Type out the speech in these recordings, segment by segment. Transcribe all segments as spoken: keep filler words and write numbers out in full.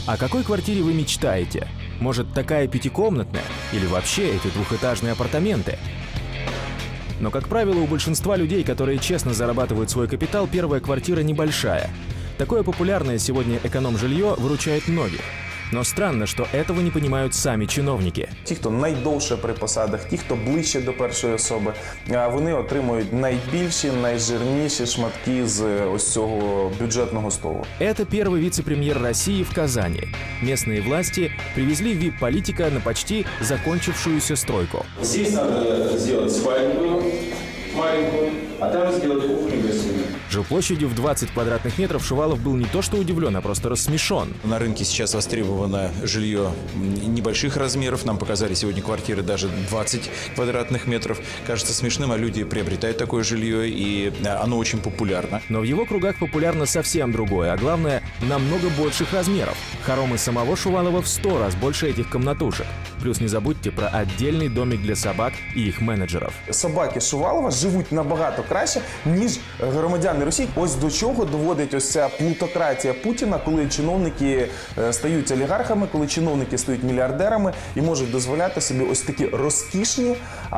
О какой квартире вы мечтаете? Может, такая пятикомнатная? Или вообще эти двухэтажные апартаменты? Но, как правило, у большинства людей, которые честно зарабатывают свой капитал, первая квартира небольшая. Такое популярное сегодня эконом-жилье выручает многих. Но странно, що этого не понимають самі чиновники. Ті, хто найдовше при посадах, ті, хто ближче до першої особи, вони отримують найбільші, найжирніші шматки з ось цього бюджетного столу. Это первый вице-премьер России в Казани. Местные власти привезли ви ай пи-политика на почти закончившуюся стройку. Здесь надо сделать спальню маленькую, а там сделать кухню-гостиную. Жилплощадью в двадцать квадратных метров Шувалов был не то что удивлен, а просто рассмешен. На рынке сейчас востребовано жилье небольших размеров. Нам показали сегодня квартиры даже двадцать квадратных метров. Кажется смешным, а люди приобретают такое жилье, и оно очень популярно. Но в его кругах популярно совсем другое, а главное, намного больших размеров. Хоромы самого Шувалова в сто раз больше этих комнатушек. Плюс не забудьте про отдельный домик для собак и их менеджеров. Собаки Шувалова живуть набагато краще, ніж громадяни Росії. Ось до чого доводить ось ця плутократія Путіна, коли чиновники стають олігархами, коли чиновники стають мільярдерами і можуть дозволяти собі ось такі розкішні,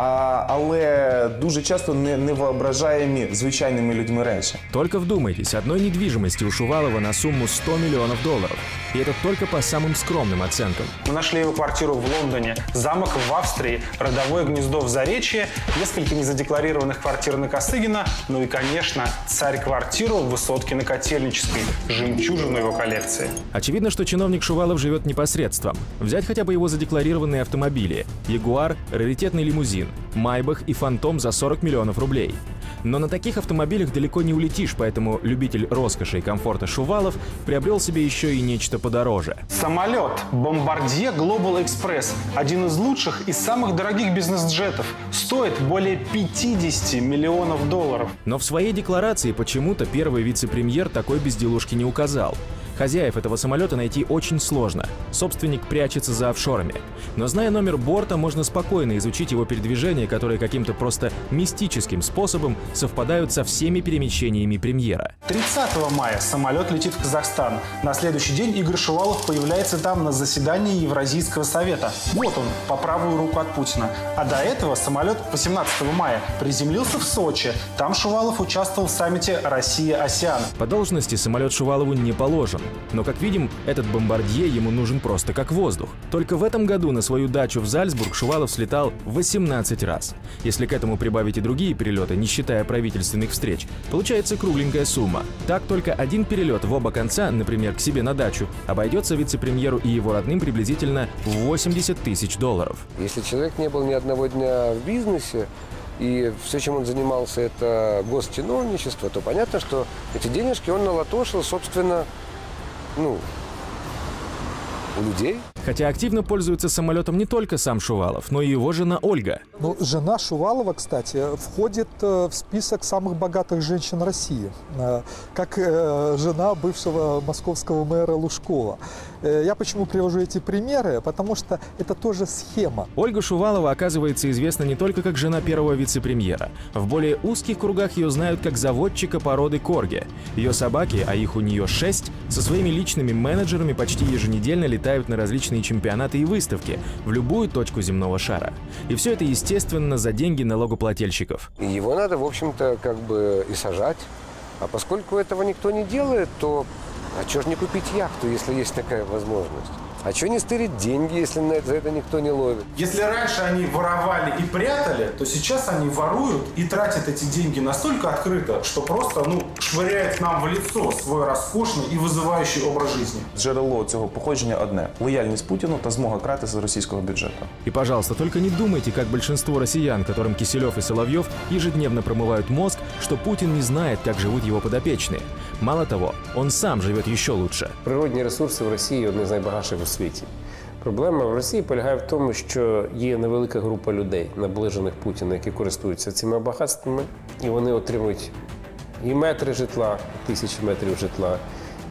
але дуже часто невоображаємі звичайними людьми речі. Только вдумайтесь, одной недвижимости у Шувалова на сумму сто миллионов долларов. И это только по самым скромным оценкам. Мы нашли его квартиру в Лондоне, замок в Австрии, родовое гнездо в Заречье, несколько незадекларированных квартир на Косыгина, ну и, конечно, царь-квартиру в высотке на Котельнической, жемчужину его коллекции. Очевидно, что чиновник Шувалов живет непосредством. Взять хотя бы его задекларированные автомобили. Ягуар, раритетный лимузин, Майбах и Фантом за сорок миллионов рублей. Но на таких автомобилях далеко не улетишь, поэтому любитель роскоши и комфорта Шувалов приобрел себе еще и нечто подороже. Самолет Bombardier Global Express, один из лучших и самых дорогих бизнес-джетов, стоит более пятидесяти миллионов долларов. Но в своей декларации почему-то первый вице-премьер такой безделушки не указал. Хозяев этого самолета найти очень сложно. Собственник прячется за офшорами. Но зная номер борта, можно спокойно изучить его передвижения, которые каким-то просто мистическим способом совпадают со всеми перемещениями премьера. тридцатого мая самолет летит в Казахстан. На следующий день Игорь Шувалов появляется там на заседании Евразийского совета. Вот он, по правую руку от Путина. А до этого самолет восемнадцатого мая приземлился в Сочи. Там Шувалов участвовал в саммите «Россия-АСЕАН». По должности самолет Шувалову не положен. Но, как видим, этот бомбардье ему нужен просто как воздух. Только в этом году на свою дачу в Зальцбург Шувалов слетал восемнадцать раз. Если к этому прибавить и другие перелеты, не считая правительственных встреч, получается кругленькая сумма. Так, только один перелет в оба конца, например, к себе на дачу, обойдется вице-премьеру и его родным приблизительно в восемьдесят тысяч долларов. Если человек не был ни одного дня в бизнесе, и все, чем он занимался, это госчиновничество, то понятно, что эти денежки он налатошил, собственно, ну, у людей. Хотя активно пользуется самолетом не только сам Шувалов, но и его жена Ольга. Ну, жена Шувалова, кстати, входит в список самых богатых женщин России, как жена бывшего московского мэра Лужкова. Я почему привожу эти примеры? Потому что это тоже схема. Ольга Шувалова, оказывается, известна не только как жена первого вице-премьера. В более узких кругах ее знают как заводчика породы корги. Ее собаки, а их у нее шесть, со своими личными менеджерами почти еженедельно летают на различные чемпионаты и выставки в любую точку земного шара. И все это, естественно, за деньги налогоплательщиков. И его надо, в общем-то, как бы и сажать. А поскольку этого никто не делает, то а чего ж не купить яхту, если есть такая возможность? А чего не стырить деньги, если на это, за это никто не ловит? Если раньше они воровали и прятали, то сейчас они воруют и тратят эти деньги настолько открыто, что просто, ну, швыряют нам в лицо свой роскошный и вызывающий образ жизни. Джерело цього походження одне – лояльність Путіну та змога крати з російського бюджету. И, пожалуйста, только не думайте, как большинство россиян, которым Киселев и Соловьев ежедневно промывают мозг, что Путин не знает, как живут его подопечные. Мало того, он сам живет еще лучше. Природні ресурси в Росії – одні з найбагатших у світі. Проблема в Росії полягає в тому, що є невелика група людей, наближених Путіна, які користуються цими багатствами, і вони отримують і метри житла, тисячі метрів житла,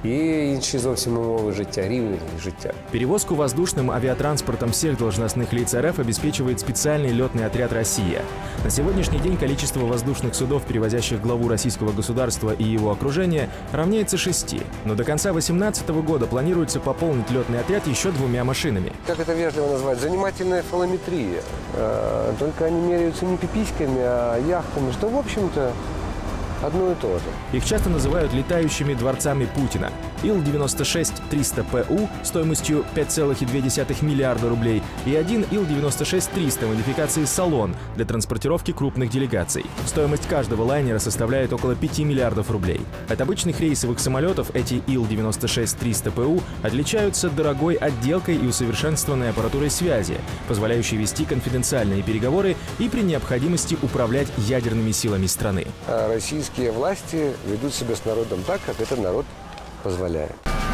Є інші зовсім умови життя, рівень життя. Перевозку воздушным авиатранспортом всех должностных лиц РФ обеспечивает специальный летный отряд «Россия». На сегодняшний день количество воздушных судов, перевозящих главу российского государства и его окружения, равняется шести. Но до конца две тысячи восемнадцатого года планируется пополнить летный отряд еще двумя машинами. Как это вежливо назвать? Занимательная фалометрия. Только они меряются не пиписьками, а яхтами, что, в общем-то, одно и то же. Их часто называют летающими дворцами Путина. Ил девяносто шесть триста П У стоимостью пять целых две десятых миллиарда рублей и один Ил девяносто шесть триста модификации «Салон» для транспортировки крупных делегаций. Стоимость каждого лайнера составляет около пяти миллиардов рублей. От обычных рейсовых самолетов эти Ил девяносто шесть триста П У отличаются дорогой отделкой и усовершенствованной аппаратурой связи, позволяющей вести конфиденциальные переговоры и при необходимости управлять ядерными силами страны. А российские власти ведут себя с народом так, как этот народ позволяет.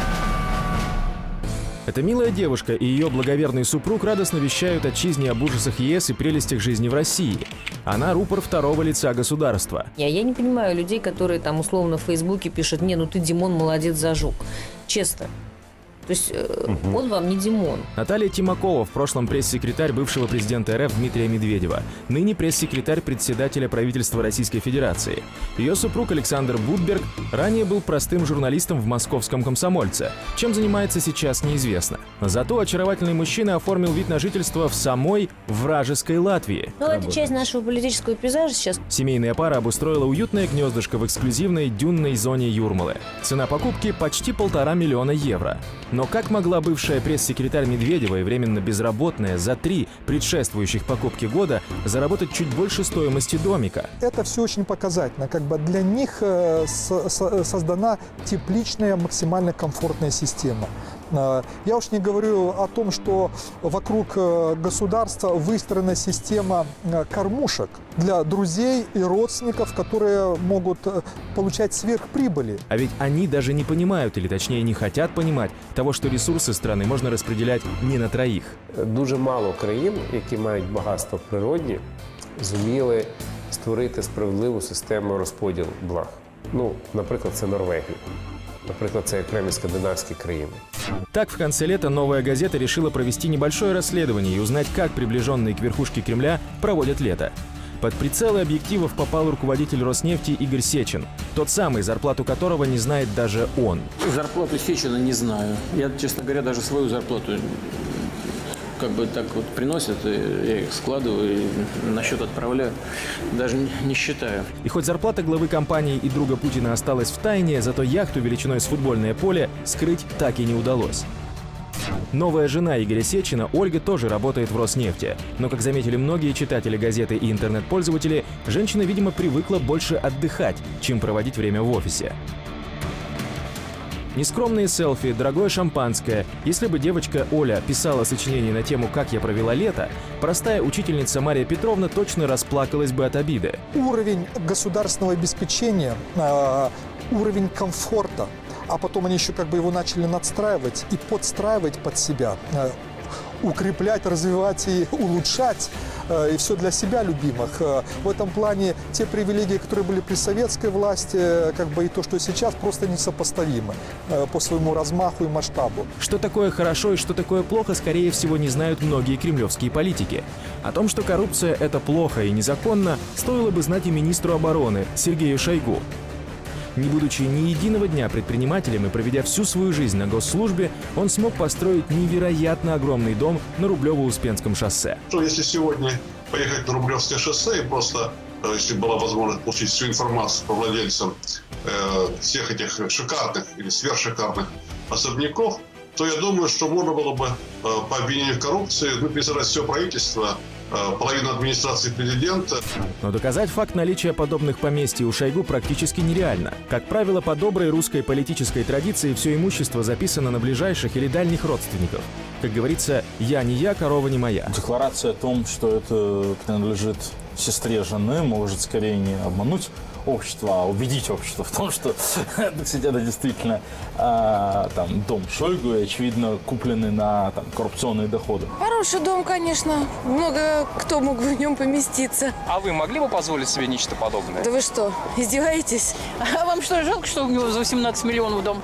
Эта милая девушка и ее благоверный супруг радостно вещают отчизне об ужасах ЕС и прелестях жизни в России. Она рупор второго лица государства. Я, я не понимаю людей, которые там условно в Фейсбуке пишут: «Не, ну ты, Димон, молодец, зажег». Честно. То есть э, угу. он вам не Димон. Наталья Тимакова, в прошлом пресс-секретарь бывшего президента РФ Дмитрия Медведева, ныне пресс-секретарь председателя правительства Российской Федерации. Ее супруг Александр Будберг ранее был простым журналистом в московском «Комсомольце». Чем занимается сейчас, неизвестно. Зато очаровательный мужчина оформил вид на жительство в самой вражеской Латвии. Ну, это часть нашего политического пейзажа сейчас. Семейная пара обустроила уютное гнездышко в эксклюзивной дюнной зоне Юрмалы. Цена покупки почти полтора миллиона евро. Но как могла бывшая пресс-секретарь Медведева и временно безработная за три предшествующих покупки года заработать чуть больше стоимости домика? Это все очень показательно. Как бы для них э, со со создана тепличная, максимально комфортная система. Я уж не говорю о том, что вокруг государства выстроена система кормушек для друзей и родственников, которые могут получать сверхприбыли. А ведь они даже не понимают, или точнее не хотят понимать, того, що ресурси страни можна розподіляти не на троїх. Дуже мало країн, які мають багатство в природі, зуміли створити справедливу систему розподілу благ. Ну, наприклад, це Норвегія. Например, это окремі скандинавские краины. Так, в конце лета «Новая газета» решила провести небольшое расследование и узнать, как приближенные к верхушке Кремля проводят лето. Под прицелы объективов попал руководитель Роснефти Игорь Сечин, тот самый, зарплату которого не знает даже он. Зарплату Сечина не знаю. Я, честно говоря, даже свою зарплату как бы так вот приносят, я их складываю и на счет отправляю, даже не считаю. И хоть зарплата главы компании и друга Путина осталась в тайне, зато яхту величиной с футбольное поле скрыть так и не удалось. Новая жена Игоря Сечина, Ольга, тоже работает в Роснефти. Но, как заметили многие читатели газеты и интернет-пользователи, женщина, видимо, привыкла больше отдыхать, чем проводить время в офисе. Нескромные селфи, дорогое шампанское. Если бы девочка Оля писала сочинение на тему «Как я провела лето», простая учительница Мария Петровна точно расплакалась бы от обиды. Уровень государственного обеспечения, э, уровень комфорта, а потом они еще как бы его начали надстраивать и подстраивать под себя, э, укреплять, развивать и улучшать, э, и все для себя любимых. Э, в этом плане те привилегии, которые были при советской власти, э, как бы и то, что сейчас, просто несопоставимы э, по своему размаху и масштабу. Что такое хорошо и что такое плохо, скорее всего, не знают многие кремлевские политики. О том, что коррупция – это плохо и незаконно, стоило бы знать и министру обороны Сергею Шойгу. Не будучи ни единого дня предпринимателем и проведя всю свою жизнь на госслужбе, он смог построить невероятно огромный дом на Рублево-Успенском шоссе. Если сегодня поехать на Рублевское шоссе и просто, если была возможность получить всю информацию по владельцам э, всех этих шикарных или сверхшикарных особняков, то я думаю, что можно было бы э, по обвинению в коррупции написать все правительство, половина администрации президента. Но доказать факт наличия подобных поместий у Шойгу практически нереально. Как правило, по доброй русской политической традиции все имущество записано на ближайших или дальних родственников. Как говорится, я не я, корова не моя. Декларация о том, что это принадлежит сестре жены, может скорее не обмануть общество, а убедить общество в том, что кстати, это действительно а, там, дом Шойгу, и, очевидно, купленный на там, коррупционные доходы. Хороший дом, конечно. Много кто мог бы в нем поместиться. А вы могли бы позволить себе нечто подобное? Да вы что, издеваетесь? А вам что, жалко, что у него за восемнадцать миллионов дом?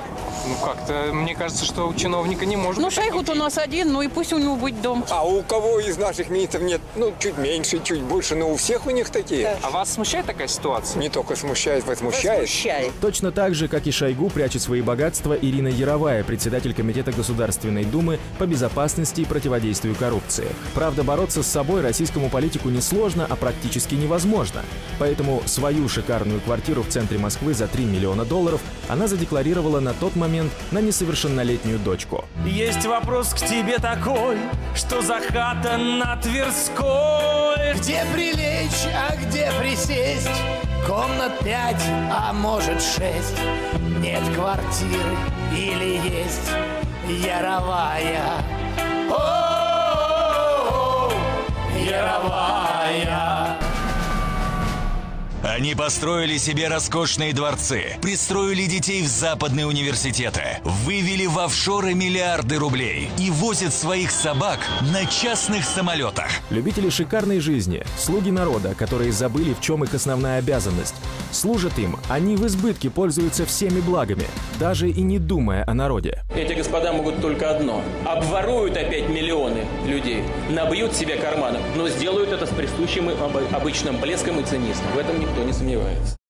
Ну как-то, мне кажется, что у чиновника не может Ну, быть Шойгу-то у нас один, ну и пусть у него будет дом. А у кого из наших министров нет? Ну, чуть меньше, чуть больше, но у всех у них такие. А вас смущает такая ситуация? Не только смущает, возмущает. Возмущает. Точно так же, как и Шойгу, прячет свои богатства Ирина Яровая, председатель Комитета Государственной Думы по безопасности и противодействию коррупции. Правда, бороться с собой российскому политику несложно, а практически невозможно. Поэтому свою шикарную квартиру в центре Москвы за три миллиона долларов она задекларировала на тот момент на несовершеннолетнюю дочку. Есть вопрос к тебе такой, что за хата на Тверской? Где прилечь, а где присесть? Комнат пять, а может шесть. Нет квартиры или есть Яровая? О-о-о, Яровая. Они построили себе роскошные дворцы, пристроили детей в западные университеты, вывели в офшоры миллиарды рублей и возят своих собак на частных самолетах. Любители шикарной жизни, слуги народа, которые забыли, в чем их основная обязанность. Служат им, они в избытке пользуются всеми благами, даже и не думая о народе. Эти господа могут только одно. Обворуют опять миллионы людей, набьют себе карманы, но сделают это с присущим им обычным блеском и цинизмом. В этом никто не сомневается.